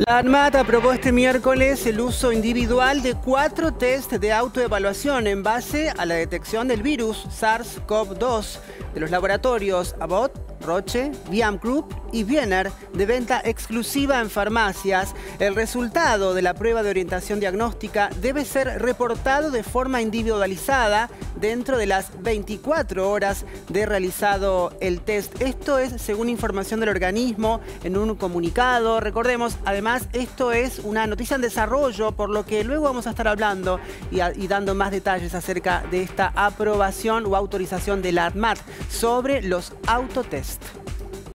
La ANMAT aprobó este miércoles el uso individual de 4 test de autoevaluación en base a la detección del virus SARS-CoV-2 de los laboratorios Abbott, Roche, Viam Group y Viener, de venta exclusiva en farmacias. El resultado de la prueba de orientación diagnóstica debe ser reportado de forma individualizada dentro de las 24 horas de realizado el test. Esto es según información del organismo en un comunicado. Recordemos, además, esto es una noticia en desarrollo, por lo que luego vamos a estar hablando y dando más detalles acerca de esta aprobación o autorización de la ANMAT sobre los autotest.